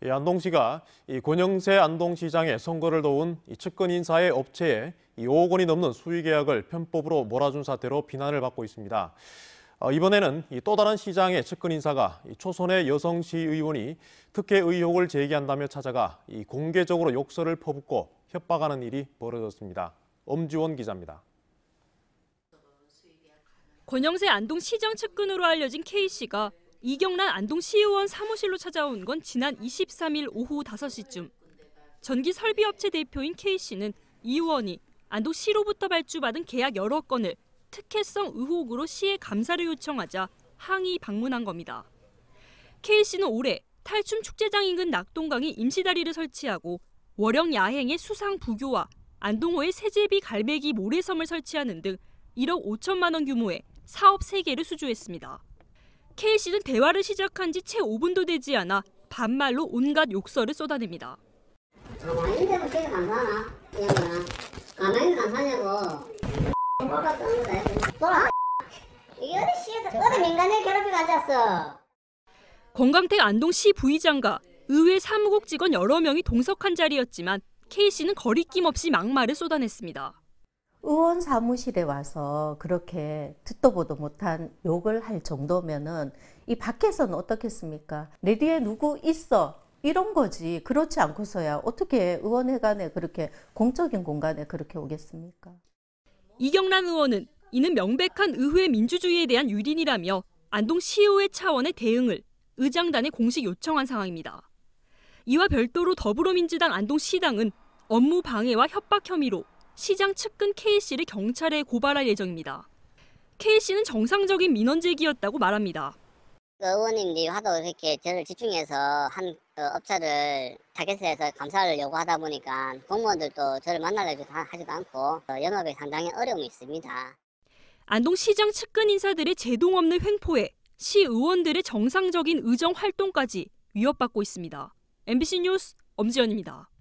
안동시가 권영세 안동시장의 선거를 도운 측근 인사의 업체에 5억 원이 넘는 수의 계약을 편법으로 몰아준 사태로 비난을 받고 있습니다. 이번에는 또 다른 시장의 측근 인사가 초선의 여성 시의원이 특혜 의혹을 제기한다며 찾아가 공개적으로 욕설을 퍼붓고 협박하는 일이 벌어졌습니다. 엄지원 기자입니다. 권영세 안동시장 측근으로 알려진 K씨가 이경란 안동시의원 사무실로 찾아온 건 지난 23일 오후 5시쯤. 전기 설비업체 대표인 K씨는 이 의원이 안동시로부터 발주받은 계약 여러 건을 특혜성 의혹으로 시에 감사를 요청하자 항의 방문한 겁니다. K씨는 올해 탈춤 축제장 인근 낙동강에 임시다리를 설치하고 월영 야행의 수상 부교와 안동호에 세제비 갈매기 모래섬을 설치하는 등 1억 5천만 원 규모의 사업 3개를 수주했습니다. K씨는 대화를 시작한 지 채 5분도 되지 않아 반말로 온갖 욕설을 쏟아냅니다. 가만히 있는데도 되게 감사하나? 이 양반아. 가만히 있는 감사하냐고. 뭐가 떠는 거야? 돌아. 이게 어디 씨가 어디 민간인 괴롭히고 앉았어. 권광택 안동시 부의장과 의회 사무국 직원 여러 명이 동석한 자리였지만 K씨는 거리낌 없이 막말을 쏟아냈습니다. 의원 사무실에 와서 그렇게 듣도 보도 못한 욕을 할 정도면은 이 밖에서는 어떻겠습니까? 내 뒤에 누구 있어 이런 거지. 그렇지 않고서야 어떻게 의원회관에 그렇게 공적인 공간에 그렇게 오겠습니까? 이경란 의원은 이는 명백한 의회 민주주의에 대한 유린이라며 안동시의회 차원의 대응을 의장단에 공식 요청한 상황입니다. 이와 별도로 더불어민주당 안동시당은 업무 방해와 협박 혐의로 시장 측근 K씨를 경찰에 고발할 예정입니다. K씨는 정상적인 민원 제기였다고 말합니다. 의원님들이 하도 이렇게 저를 집중해서 한 업체를 타겟에서 감사를 요구하다 보니까 공무원들도 저를 만나려고 하지도 않고 영업에 상당히 어려움이 있습니다. 안동시장 측근 인사들의 제동 없는 횡포에 시의원들의 정상적인 의정 활동까지 위협받고 있습니다. MBC 뉴스 엄지연입니다.